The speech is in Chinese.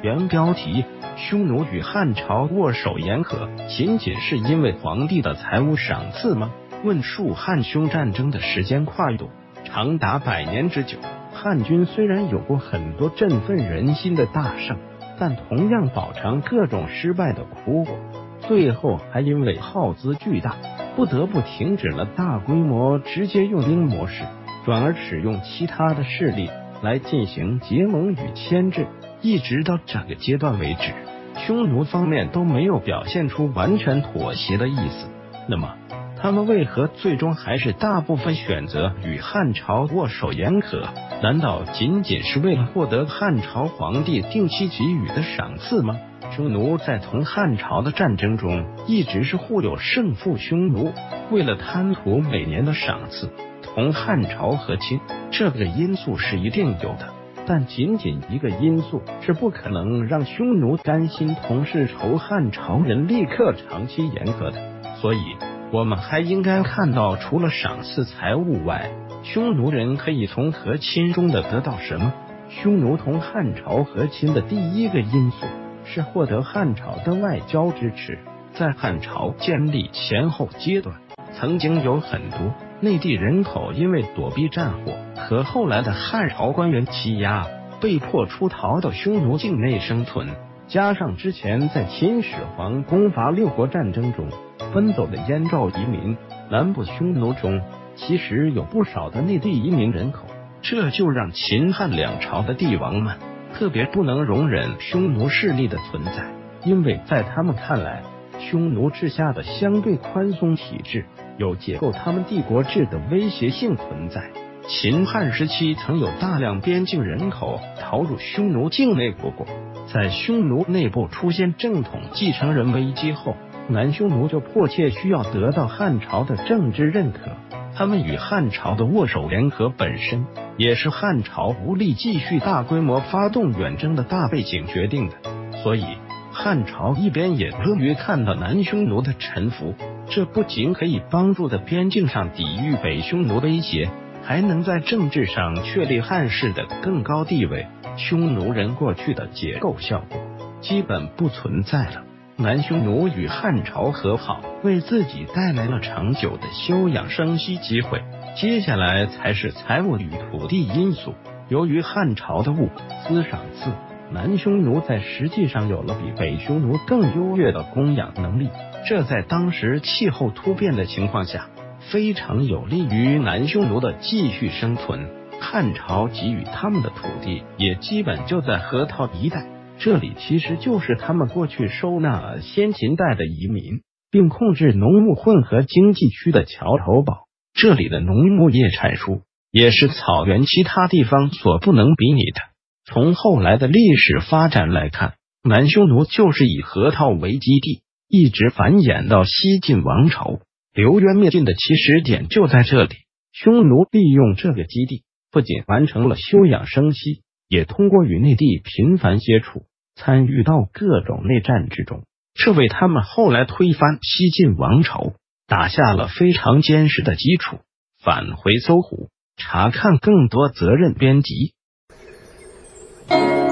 原标题：匈奴与汉朝握手言和，仅仅是因为皇帝的财物赏赐吗？问述汉匈战争的时间跨度长达100年之久，汉军虽然有过很多振奋人心的大胜，但同样饱尝各种失败的苦果，最后还因为耗资巨大，不得不停止了大规模直接用兵模式，转而使用其他的势力来进行结盟与牵制。一直到这个阶段为止，匈奴方面都没有表现出完全妥协的意思。那么他们为何最终还是大部分选择与汉朝握手言和？难道仅仅是为了获得汉朝皇帝定期给予的赏赐吗？匈奴在同汉朝的战争中一直是互有胜负，匈奴为了贪图每年的赏赐，同汉朝和亲，这个因素是一定有的，但仅仅一个因素是不可能让匈奴甘心同世仇汉朝人立刻长期言和的。所以我们还应该看到，除了赏赐财物外，匈奴人可以从和亲中的得到什么？匈奴同汉朝和亲的第一个因素是获得汉朝的外交支持。在汉朝建立前后阶段，曾经有很多内地人口因为躲避战火和后来的汉朝官员欺压，被迫出逃到匈奴境内生存。加上之前在秦始皇攻伐六国战争中分走的燕赵移民，南部匈奴中其实有不少的内地移民人口，这就让秦汉两朝的帝王们特别不能容忍匈奴势力的存在，因为在他们看来，匈奴治下的相对宽松体制有解构他们帝国制的威胁性存在。秦汉时期曾有大量边境人口逃入匈奴境内，不过在匈奴内部出现正统继承人危机后，南匈奴就迫切需要得到汉朝的政治认可。他们与汉朝的握手言和本身也是汉朝无力继续大规模发动远征的大背景决定的。所以汉朝一边也乐于看到南匈奴的臣服，这不仅可以帮助在边境上抵御北匈奴威胁，还能在政治上确立汉室的更高地位。匈奴人过去的结构效果基本不存在了。南匈奴与汉朝和好，为自己带来了长久的休养生息机会。接下来才是财物与土地因素。由于汉朝的物资赏赐，南匈奴在实际上有了比北匈奴更优越的供养能力，这在当时气候突变的情况下非常有利于南匈奴的继续生存。汉朝给予他们的土地也基本就在河套一带，这里其实就是他们过去收纳先秦代的移民并控制农牧混合经济区的桥头堡。这里的农牧业产出也是草原其他地方所不能比拟的。从后来的历史发展来看，南匈奴就是以河套为基地，一直繁衍到西晋王朝，刘渊灭晋的起始点就在这里。匈奴利用这个基地，不仅完成了休养生息，也通过与内地频繁接触，参与到各种内战之中，这为他们后来推翻西晋王朝打下了非常坚实的基础。返回搜狐，查看更多责任编辑。